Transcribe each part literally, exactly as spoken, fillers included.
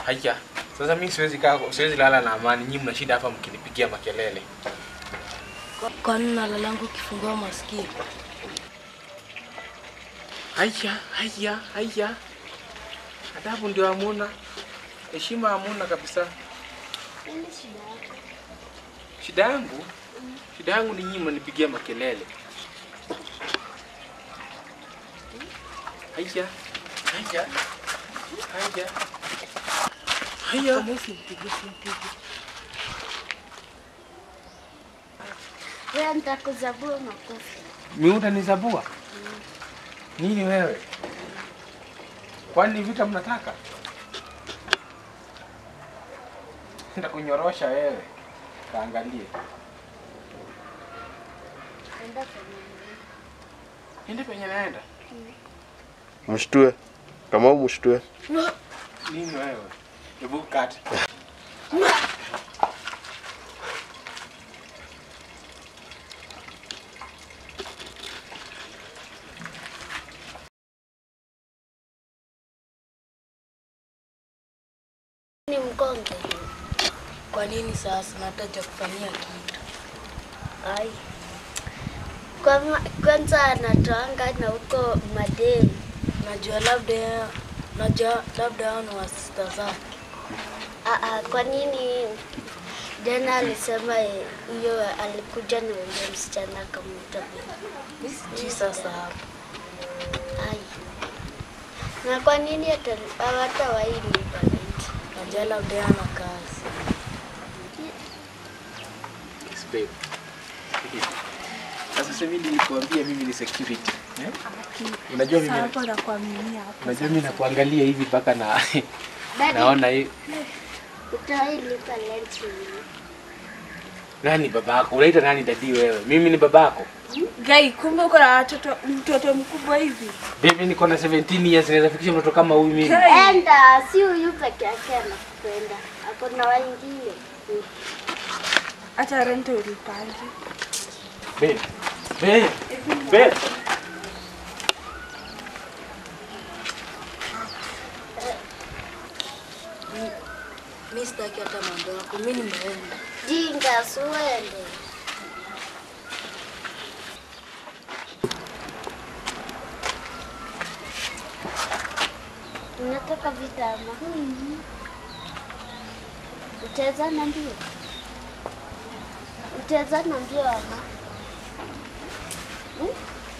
Haya. Sasa mimi siwezi kaa, siwezi lala na amani. Nyinyi mnashinda hapa mkinipigia makelele. Kwa nini nalalangu kifungua masikio? Haya, haya, haya. Adabu ndio hamuna. Heshima hamuna kabisa. Nini shida yako? Shida yangu? Mm. Shida yangu ni nyinyi mnanipigia makelele. Haya. Haya. Haya. Haya. Kama usimpige, usimpige. Wewe nitakuzabua makofi. Mimi utanizabua? Mm. Nini wewe? Kwani vita mnataka? Nitakunyorosha wewe. Kaangalie. Enda penye naenda. Ende penye naenda? Mm. Mshtue. Kama mshtue. Nini wewe? Hebu kata. Ni mkonge. Kwa nini sasa nataja kufanyia kitu? Ai. Kwa kwanza anatoanga na huko madeni. Najua labda najua labda hao ni wasista zake. Ah ah, kwa nini jana alisema hiyo alikuja na yule msichana akamwita bibi. Sijui sasa hapo. Ai. Na kwa nini hata hawatawahi nipa? Najua labda hana kazi. Babe. Sasa sasa mimi nilikwambia mimi ni security. Eh? Unajua mimi hapo na kuaminia hapo. Unajua mimi nakuangalia hivi mpaka na naona hii. Utailipa lunch. Nani babako? Unaita nani dadi wewe? Mimi ni babako. Gai, kumbe uko na watoto mtoto mkubwa hivi. Baby niko na seventeen years naweza fikisha mtoto kama huyu mimi. Enda, si huyu peke yake anakupenda. Hapo na wengine. Hata rent ulipange. Babe. Babe. Babe. Mimi sitaki hata mambo yako. Mimi nimeenda. Jinga suende. Unataka vitama? Mm. Utaweza na mbio? Utaweza na mbio ama? Hmm?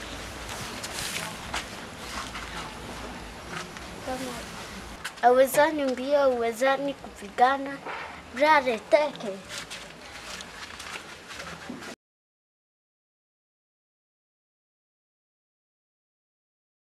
Kama awezani mbio, uwezani kupigana, brare teke.